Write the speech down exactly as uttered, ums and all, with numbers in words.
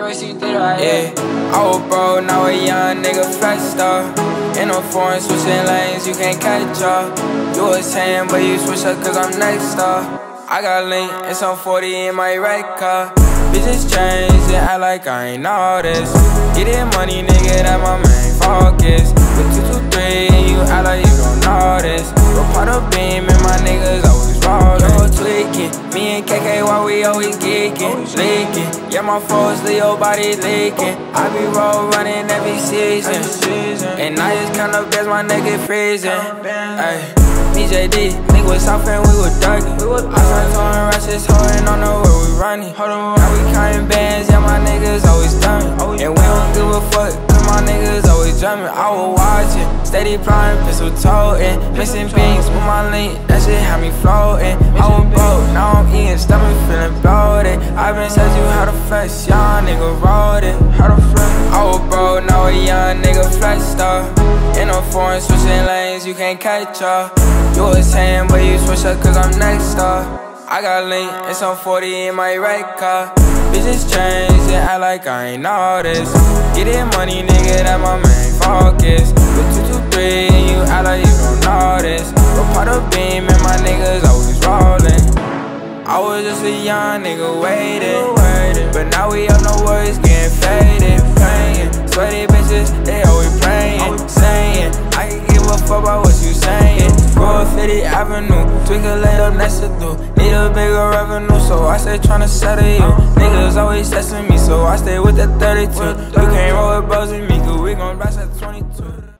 wish you did right. Yeah, I was broke, now a young nigga flexed up. In a foreign switching lanes, you can't catch up. You was saying, but you switch up cause I'm next up. I got link and some forty in my red car. Bitches change and act like I ain't all this. Get it money, nigga, that my main focus. With two two three and you act like you don't know this. Go part of beam and my niggas always rollin'. Yo, tweaking, me and K K, why we always geeking, leaking. Yeah, my foes, Leo body leaking. I be roll running every season, and I just count up as my nigga freezing. Ay, B J D, nigga was south and we was darkin'. I started throwing rushes, holding on the where we running. Now we counting bands, yeah, my niggas always thumbing. And we don't give a fuck, cause my niggas always drumming. I was watching, steady plotting, pistol toting, missing beans with my link, that shit had me floating. I was broke, now I'm eating, stomach feeling bloated. I been said you how to flex, young nigga wrote it. How to flex? I was broke, now a young nigga flexed up. In a foreign switching lanes, you can't catch up. You was saying, but you switch up cause I'm next up. I got link and some forty in my red car. Bitches change and act like I ain't all this. Get it money, nigga, that my main focus. With two two three and you act like you don't know this. Go part of beam and my niggas always rollin'. I was just a young nigga waiting, but now we up, no worries, getting faded, playing. Sweaty bitches, they always playing, saying I can give a fuck about what you saying. Roll fifty Avenue, tweak a lay up next to do. Need a bigger revenue, so I stay tryna settle you. Niggas always testing me, so I stay with that thirty-two. You can't roll with bros with me, cause we gon' blast at twenty-two.